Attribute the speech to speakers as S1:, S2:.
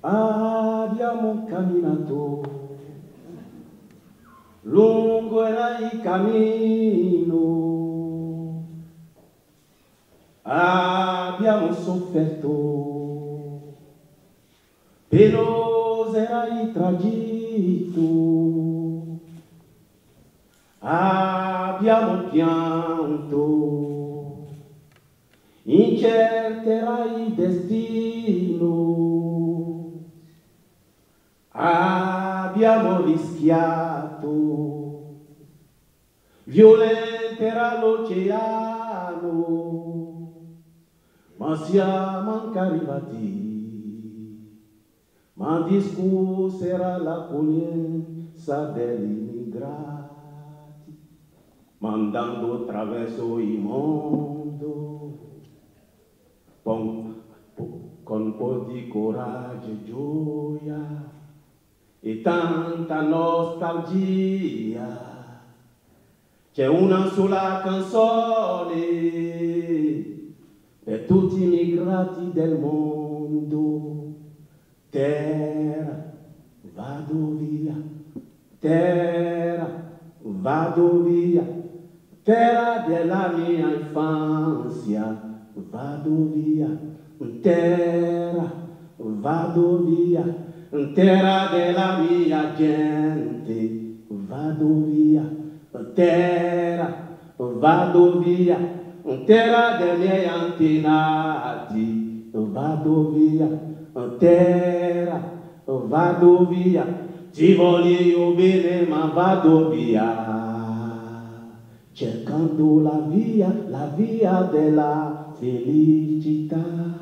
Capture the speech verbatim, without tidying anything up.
S1: abbiamo camminato, lungo era il cammino, abbiamo sofferto, penoso era il tragitto, abbiamo pianto, incerto era il destino, abbiamo rischiato, violento era l'oceano, ma siamo anche arrivati, ma discussa era l'accoglienza degli immigrati, mandando attraverso il mondo, con, con un po' di coraggio e gioia, e tanta nostalgia. C'è una sola canzone per tutti i migrati del mondo. Terra, vado via, terra, vado via, terra della mia infanzia, vado via, terra, vado via, terra della mia gente, vado via, terra, vado via, terra dei miei antenati, vado via, terra, vado via, ti voglio bene ma vado via, cercando la via, la via della felicità.